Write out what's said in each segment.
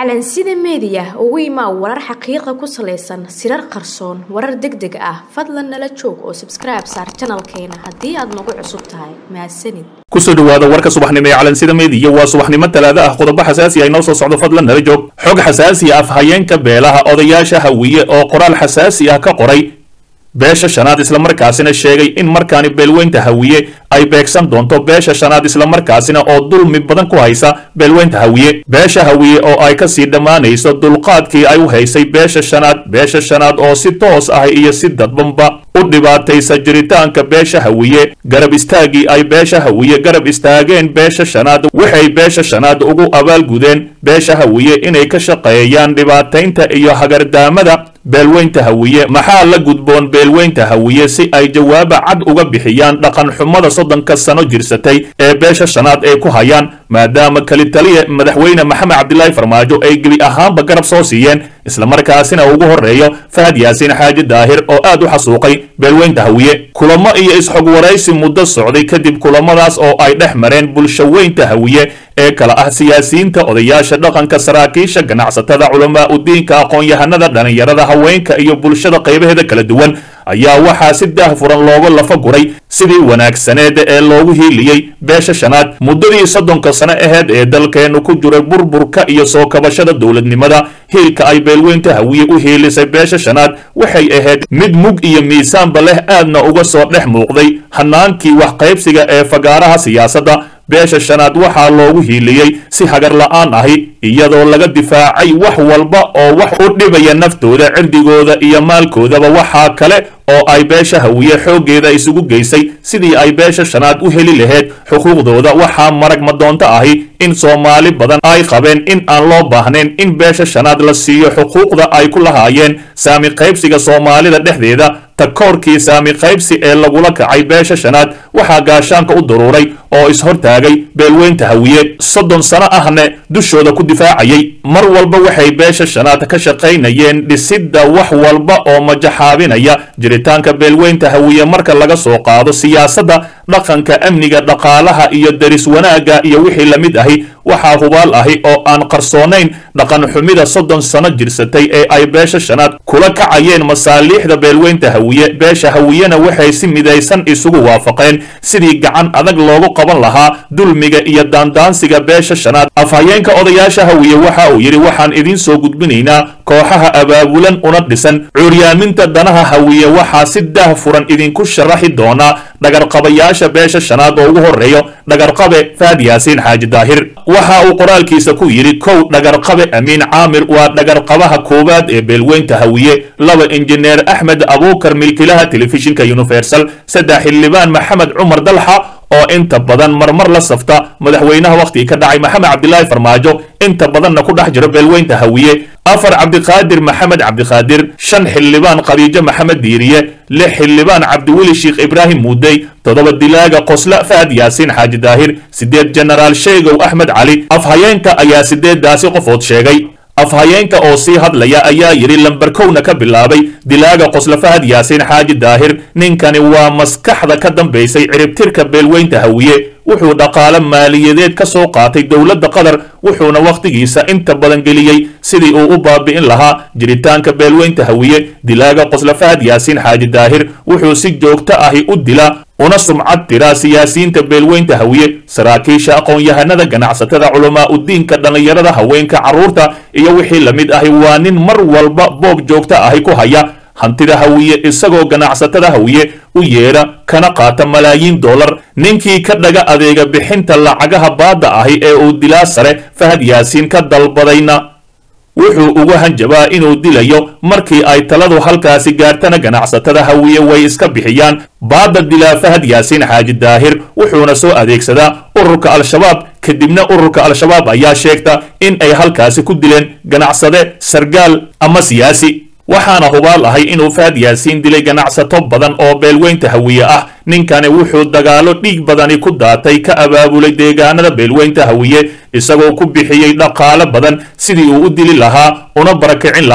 calansida media ugu imaa warar xaqiiqo ku saleysan sirar qarsoon warar degdeg ah fadlan nala joog oo subscribe saar channelkeena hadii aad nagu cusub tahay mahadsanid kusoo dhawaada warka subaxnimo ee calansida media waa subaxnimo talaada ah qodobo xasaasi ah inoo soo socdo fadlan nala joog xog xasaasi ah afhayeenka beelaha odayaasha hawiye oo qoraal xasaasi ah ka qoray beesha shanaad isla markaasina sheegay in markaani beelweynta hawiye ay beegsan doonto beesha shanaad isla markaasina oo dulmi badan ku haysa beelweynta hawiye beesha hawiye oo ay ka sii dhammaanayso dulqaadkii ay u haysay beesha shanaad oo si toos ah iyo si dadbanba u dhibaataysa jiritaanka beesha hawiye garab istaagii ay beesha hawiye garab istaageen beesha shanaad waxay beesha shanaad ugu abaalgudeen beesha hawiye inay ka shaqeeyaan dhibaataynta iyo hagardaamada beelweynta hawiye maxaa la gudboon beelweynta hawiye si ay jawaaba cad uga bixiyaan dhaqan xumada soddonka sano jirsatay ee beesha shanaad ay ku hayaan maadaama kalitaliya madaxweyne maxamed cabdilaahi farmaajo ay gebi ahaanba garab soo siiyeen isla markaasina ugu horeeyo fahad yaasiin xaaji daahir oo aad u xasuuqay beelweynta hawiye kulamo iyo isxog waraysi muddo socday kadib kulamadaas oo ay dhex mareen bulshaweynta hawiye ee kala ah siyaasiyiinta odayaasha dhaqanka saraakiisha ganacsatada culamaa udiinka aqoon-yahanada dhalinyarada haweenka iyo bulshada qaybaheeda kala duwan ayaa waxaa si daahfuran looga lafa guray sidii wanaagsaneed ee loogu hiiliyey beesha shanaad muddadii soddonka sano aheyd ee dalkeenu ku jiray burburka iyo soo kabashada dowladnimada hiilka ay beelweynta hawiye u hiilisay beesha shanaad waxay ahayd mid mug iyo miisaanba leh aadna uga soo dhex muuqday hanaankii wax qaybsiga ee fagaaraha siyaasadda beesha shanaad waxaa loogu hiiliyey si hagar la'aan ahi iyadoo laga difaacay wax walba oo wax u dhibaya naftooda cirdigooda iyo maalkoodaba waxaa kale oo ay beesha hawiye xooggeeda isugu geysay sidii ay beesha shanaad u heli lahayd xuquuqdooda waxaa marag madoonto ahi in soomaali badan ay qabeen in aan loo baahnayn in beesha shanaad la siiyo xuquuqda ay ku lahaayeen saami qaybsiga soomaalida dhexdeeda takoorkii saami qaybsi ee lagula kacay beesha shanaad waxaa gaashaanka u daruuray oo ishortaagay beelweynta hawiye soddon sano ahne dushooda ku difaacayay mar walba waxay beesha shanaad ka shaqaynayeen dhisidda wax walba oo majaxaabinaya jiritaanka beelweynta hawiye marka laga soo qaado siyaasadda dhaqanka amniga dhaqaalaha iyo daris wanaagga iyo wixii la mid ahi waxaa hubaal ahi oo aan qarsoonayn dhaqan xumida soddon sano jirsatay ee ay beesha shanaad kula kacayeen masaaliixda beelweynta hawiye beesha hawiyena waxay si midaysan isugu waafaqeen sidii gacan adag loogu qaban lahaa dulmiga iyo daandaansiga beesha shanaad afhayeenka odayaasha hawiye waxa uu yidhi waxaan idiin soo gudbinaynaa kooxaha abaabulan una dhisan cuuryaaminta danaha hawiye waxaa si daahfuran idinku sharaxi doonaa dhagarqabayaasha beesha shanaad oo ugu horeeyo dhagarqabe fahad yaasiin xaaji daahir waxa uu qoraalkiisa ku yidhi kow dhagarqabe amiin caamir waa dhagarqabaha koowaad ee beelweynta hawiye laba injineer axmed abuukar milkilaha telefishinka universal saddex xildhibaan maxamed cumar dalxa oo inta badan marmar la safta madaxweynaha wakhtigii ka dhacay maxamed cabdilaahi farmaajo inta badanna ku dhex jiro beelweynta hawiye afar cabdiqaadir maxamed cabdiqaadir shan xildhibaan khadiijo maxamed diiriye lix xildhibaan cabdiweli sheekh ibraahim muudey toddoba dilaaga qosla fahad yaasiin xaaji daahir siddeed jenaraal sheegow axmed cali afhayeenka ayaa siddeeddaasi qofood sheegay afhayeenka oo sii hadlaya ayaa yidhi lambar kowna ka bilaabay dilaaga qosla fahad yaasiin xaaji daahir ninkani waa maskaxda ka dambaysay ciribtirka beelweynta hawiye wuxuu dhaqaale maaliyadeed ka soo qaatay dowladda qatar wuxuuna wakhtigiisa inta badan geliyey sidii uu u baabi'in lahaa jiritaanka beelweynta hawiye dilaaga qosla fahad yaasiin xaaji daahir wuxuu si joogto ahi u dilaa una sumcad tiraa siyaasiyiinta beelweynta hawiye saraakiisha aqoon-yahanada ganacsatada culamaa udiinka dhallinyarada haweenka carruurta iyo wixii la mid ahi waa nin mar walba boog joogto ahi ku haya hantida hawiye isagoo ganacsatada hawiye u yeedha kana qaata malaayiin dollar ninkii ka dhaga adeega bixinta lacagaha baadda ahi ee uu dilaa sare fahad yaasiin ka dalbadayna wuxuu ugu hanjabaa inuu dilayo markii ay taladu halkaasi gaartana ganacsatada hawiye way iska bixiyaan baadda dilaa fahad yaasiin xaaji daahir wuxuuna soo adeegsadaa ururka al-shabaab kadibna ururka al-shabaab ayaa sheegta in ay halkaasi ku dileen ganacsade sargaal ama siyaasi waxaana hubaal ahay inuu fahad yaasiin dilay ganacsato badan oo beelweynta hawiye ah ninkani wuxuu dagaalo dhiig badani ku daatay ka abaabulay deegaanada beelweynta hawiye isagoo ku bixiyey dhaqaale badan sidii uu u dili lahaa una barakicin lahaa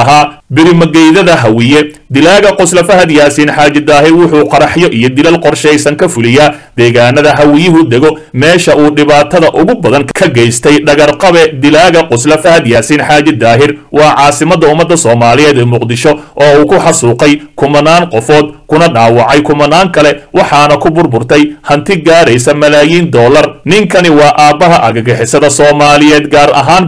birimageydada hawiye dilaaga qosla fahad yaasiin xaaji daahir wuxuu qaraxyo iyo dilal qorshaysan ka fuliyaa deegaanada hawiyuhu dego meesha uu dhibaatada ugu badan ka geystay dhagarqabe dilaaga qosla fahad yaasiin xaaji daahir waa caasimada ummadda soomaaliyeed ee muqdisho oo uu ku xasuuqay kumanaan qofood kuna dhaawacay kumanaan kale waxaana ku burburtay hanti gaaraysa malaayiin dollar ninkani waa aabbaha agagixisada soomaaliyeed gaar ahaan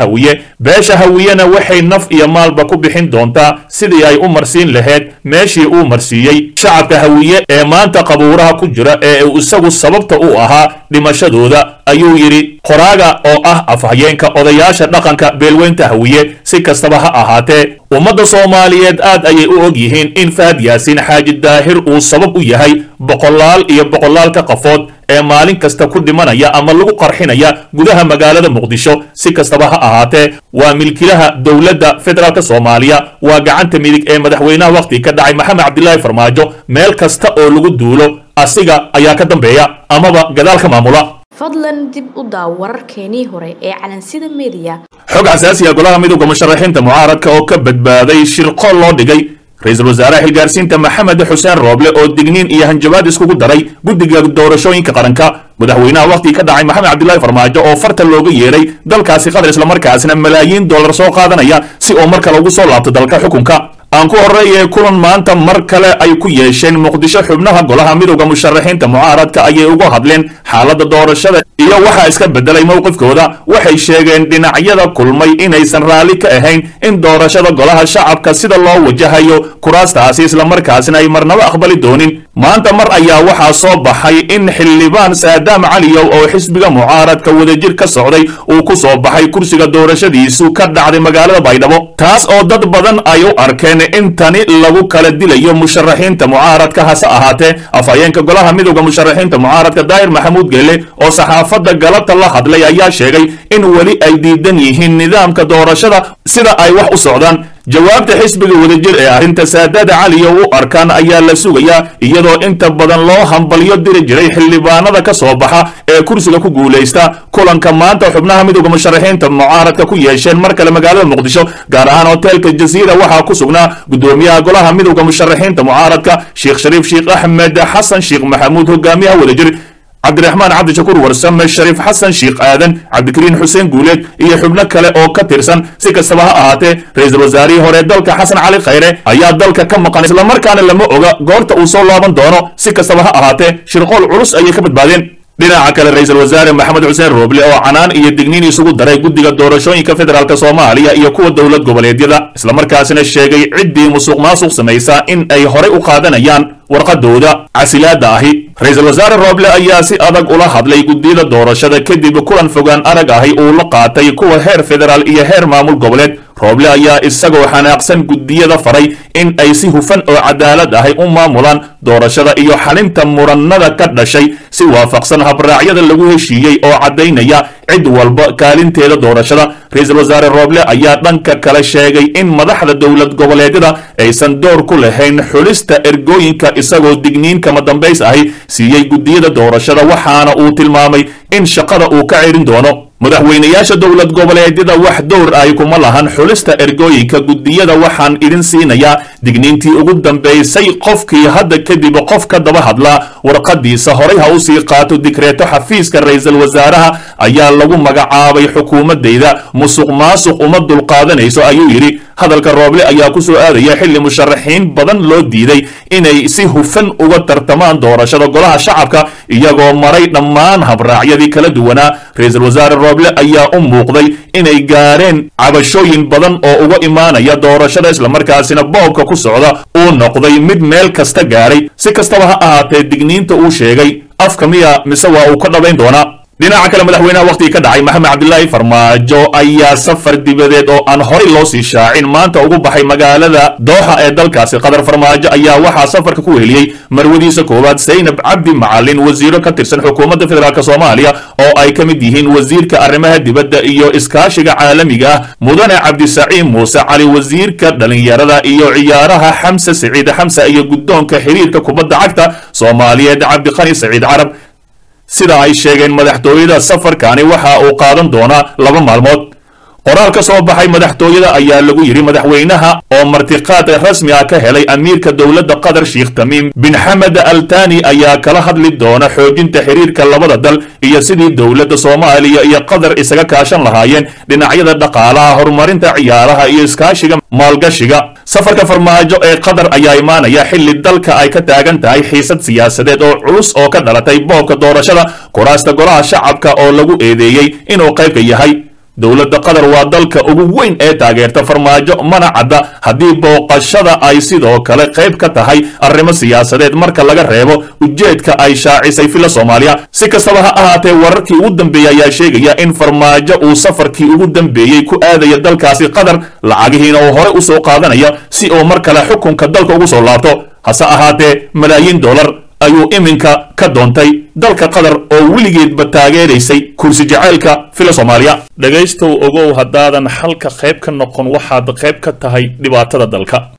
beesha hawiyena waxay naf iyo maalba ku bixin doontaa sidii ay u marsiin lahayd meeshii uu marsiiyey shacabka hawiye ee maanta qabuuraha ku jira ee isagu sababta u ahaa dhimashadooda ayuu yidhi qoraaga oo ah afhayeenka odayaasha dhaqanka beelweynta hawiye si kastaba ha ahaatee ummadda soomaaliyeed aad ayay u og yihiin in fahad yaasiin xaaji daahir uu sabab u yahay boqolaalka qafood ee maalin kasta ku dhimanaya ama lagu qarxinaya gudaha magaalada muqdisho si kastaba ha ahaatee waa milkilaha dowladda federaalk soomaaliya waa gacanta midig ee madaxweynaha waqti ka dhacay maxamed cabdilaahi farmaajo meel kasta oo lagu duulo asiga ayaa ka dambeeya amaba gadaalka maamula fadlan dib u daaw wararkeenii hore ee calansida media xog xasaasi ah golaha midowga musharaxiinta mucaaradka oo ka badbaaday shirqo loo dhigay ra-iisul wasaaraha xilgaarsiinta maxamed xuseen rooble oo digniin iyo hanjabaad iskugu daray guddiga doorashooyinka qaranka madaxweynaha waqti ka dhacay maxamed cabdilaahi farmaajo oo farta looga yeeray dalkaasi qatar islamarkaasina malaayiin dollar soo qaadanaya si oo mar kale ugu soo laabto dalka xukunka aan ku horreeyay kulan maanta mar kale ay ku yeesheen muqdisho xubnaha golaha midowga musharaxiinta mucaaradka ayay uga hadleen xaaladda doorashada iyo waxaa iska bedelay mowqifkooda waxay sheegeen dhinacyada kulmay inaysan raalli ka ahayn in doorashada golaha shacabka sida loo wajahayo kuraastaasi islamarkaasina ay marnaba aqbali doonin maanta mar ayaa waxaa soo baxay in xildhibaan saadaam caliyow oo xisbiga mucaaradka wadajir ka socday uu ku soo baxay kursiga doorashadiisu ka dhacday magaalada baydhabo taas oo dad badan ay u arkeen in tani lagu kala dilayo musharaxiinta mucaaradka hase ahaatee afhayeenka golaha midowga musharaxiinta mucaaradka daahir maxamuud geele oo saxaafadda galabta la hadlay ayaa sheegay in weli ay diidan yihiin nidaamka doorashada sida ay wax u socdaan jawaabta xisbiga wadajir ee arrinta saadaada caliyo u arkaan ayaa la sugayaa iyadoo inta badan loo hambalyo diri jiray xildhibaanada ka soo baxa ee kursiga ku guulaysta kulanka maanta xubnaha midowga musharaxiinta mucaaradka ku yeesheen mar kale magaalada muqdisho gaar ahaan hoteelka jasiira waxaa ku sugnaa gudoomiyaha golaha midowga musharaxiinta mucaaradka sheekh shariif sheekh axmed xasan sheekh maxamuud hogaamiyaha wadajir cabdiraxmaan cabdishakuur warsame shariif xasan sheekh aadan cabdikariin xuseen guuleed iyo xubno kale oo ka tirsan si kastaba ha ahaatee ra-iisul wasaarihii hore dalka xasan cali khayre ayaa dalka ka maqan islamarkaana lama oga goorta uu soo laaban doono si kastaba ha ahaatee shirqool culus ayay ka badbaadeen dhinaca kale ra-iisul wasaare maxamed xuseen rooble oo canaan iyo digniin isugu daray guddiga doorashooyinka federaalk soomaaliya iyo kuwa dowlad goboleedyada islamarkaasina sheegay ciddii musuq maasuq samaysaa in ay horey u qaadanayaan warqadooda casilaada ahi ra-iisul wasaare rooble ayaa si adag ula hadlay guddiyada doorashada kadib kulan fogaan arag ahi uu la qaatay kuwa heer federaal iyo heer maamul goboleed rooble ayaa isagoo xanaaqsan guddiyada faray in ay si hufan oo cadaalad ahi u maamulaan doorashada iyo xalinta murannada ka dhashay si waafaqsan habraacyada lagu heshiiyey oo caddaynaya cid walba kaalinteeda doorashada ra-iisul wasaare rooble ayaa dhanka kale sheegay in madaxda dowlad goboleedyada aysan door ku lahayn xulista ergooyinka isagoo digniin kama dambays ahi siiyey guddiyada doorashada waxaana uu tilmaamay in shaqada uu ka cerin doono madaxweynayaasha dowlad goboleedyada wax dowr ay kuma lahan xulista ergooyinka guddiyada waxaan idin siinayaa digniintii ugu dambaysay qofkii hadda kadib qof ka daba hadlaa warqadiisa horay ha u sii qaato dikreeto xafiiska ra-iisul wasaaraha ayaa lagu magacaabay xukuumadeyda musuq maasuq uma dulqaadanayso ayuu yidhi hadalka rooble ayaa ku soo aadaya xilli musharaxiin badan loo diiday inay si hufan uga tartamaan doorashada golaha shacabka iyagoo maray dhammaan habraacyadii kala duwanaa ra-iisul wasaare rooble ayaa u muuqday inay gaareen cabashooyin badan oo uga imaanaya doorashada islamarkaasina boobka ku socda uu noqday mid meel kasta gaaray si kastaba ha ahaatee digniinta uu sheegay afka miya mise waa uu ka dhabayn doonaa dhinaca kale madaxweynaha waqtigii ka dhacay maxamed cabdilaahi farmaajo ayaa safar dibadeed oo aan horey loo sii shaacin maanta ugu baxay magaalada dooxa ee dalkaasi qatar farmaajo ayaa waxaa safarka ku weheliyey marwadiisa koowaad saynab cabdi macalin wasiiro ka tirsan xukuumadda federaalk soomaaliya oo ay ka mid yihiin wasiirka arrimaha dibadda iyo iskaashiga caalamiga ah mudane cabdisaciid muuse cali wasiirka dhalinyarada iyo ciyaaraha xamse siciid xamse iyo guddoonka xiriirka kubadda cagta soomaaliyeed cabdiqani saciid carab sida ay sheegeen madaxtooyada safarkani waxa uu qaadan doonaa 2 maalmood qoraal ka soo baxay madaxtooyada ayaa lagu yidhi madaxweynaha oo martiqaad rasmi ah ka helay amiirka dowladda qatar sheekh tamiim bin xamed al thani ayaa kala hadli doona xoojinta xiriirka labada dal iyo sidii dowladda Soomaaliya iyo qatar isaga kaashan lahaayeen dhinacyada dhaqaalaha horumarinta ciyaaraha iyo iskaashiga maalgashiga safarka farmaajo ee qatar ayaa imaanaya xilli dalka ay ka taagan tahay xiisad siyaasadeed oo culus oo ka dhalatay boobka doorashada kuraasta golaha shacabka oo lagu eedeeyay inuu qayb ka yahay dowladda qatar waa dalka ugu weyn ee taageerta farmaajo mana cadda haddii booqashada ay sidoo kale qayb ka tahay arrimo siyaasadeed marka laga reebo ujeedka ay shaacisay fila Soomaaliya si kastaba ha ahaatee wararkii ugu dambeeyay ayaa sheegaya in farmaajo uu safarkii ugu dambeeyay ku aadaya dalkaasi qatar lacagihiina uu hore u soo qaadanaya si uu mar kale xukunka dalka ugu soo laabto hase ahaatee malaayiin dollar ayuu iminka ka doontay dalka qatar oo weligeedba taageeraysay kursi jaceylka fila Soomaaliya dhagaystow ogow haddaadan xalka qayb ka noqon waxaad qayb ka tahay dhibaatada dalka